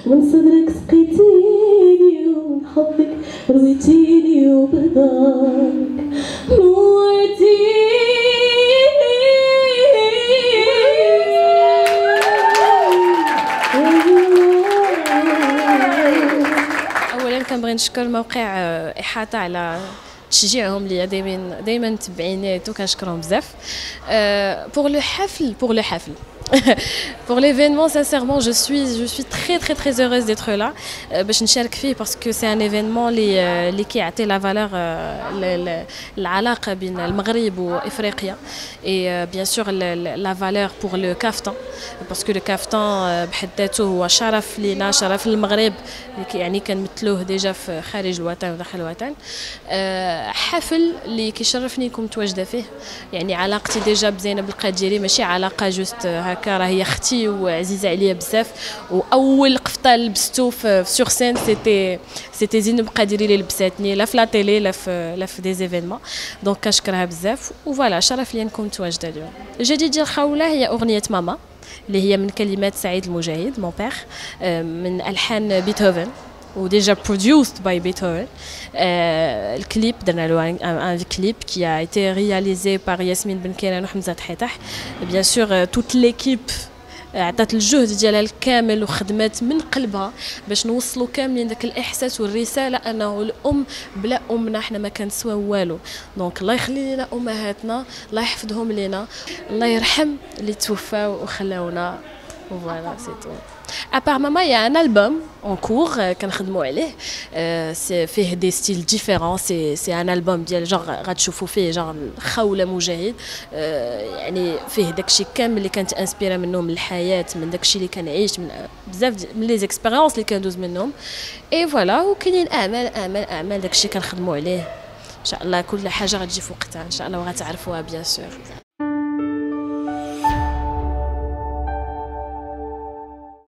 من صدرك سقيتيني ومن حبك رويتيني وبرضاك نورتيني. اولا كنبغي نشكر موقع احاطه على تشجيعهم ليا، دائما متبعيني وكنشكرهم بزاف. pour le حفل pour l'événement, sincèrement, je suis très heureuse d'être là. باش نشارك فيه parce que c'est un événement اللي كيعطي la valeur العلاقة بين المغرب وإفريقيا et bien sûr la valeur pour le kaftan parce que le kaftan بحد ذاته هو شرف لينا، شرف للمغرب يعني كنمثلوه ديجا في خارج الوطن وداخل الوطن. حفل اللي كيشرفني نكون متواجدة فيه، يعني علاقتي ديجا بزينب القديري ماشي علاقة جوست هكا، راه هي اختي وعزيزه عليا بزاف، واول قفطه لبستو في سور سين سيتي زينب قديري اللي لبساتني لا في لا تيلي لا في دي زيفينمون، دونك كنشكرها بزاف. وفوالا شرف لي نكون متواجده اليوم. الجديد ديال خوله هي اغنيه ماما اللي هي من كلمات سعيد المجاهد مون بير، من الحان بيتهوفن وديجا produced by Beethoven. Le clip un clip qui a été réalisé par Yasmine Benkairan وحمزة حيتح. Bien sûr toute l'équipe عطات الجهد ديالها الكامل وخدمات من قلبها باش نوصلوا كاملين داك الاحساس والرساله انه الام بلا امنا حنا ما كنسوا والو. دونك الله يخلي لنا امهاتنا، الله يحفظهم لينا، الله يرحم اللي توفاو وخلاونا. Voilà, c'est tout. À part Mama, il y a un album en cours كنخدموا عليه. فيه des styles différents. C'est un album ديال genre غتشوفوا فيه genre خولة مجاهد، يعني فيه داكشي كامل اللي كانت انسبيرا منه من الحياة، من داكشي اللي كنعيش، من بزاف من لي زيكسبيريونس اللي كندوز منهم. اي فوالا، وكاينين اعمال داكشي كنخدموا عليه ان شاء الله. كل حاجة غتجي في وقتها ان شاء الله وغتعرفوها بيان سور.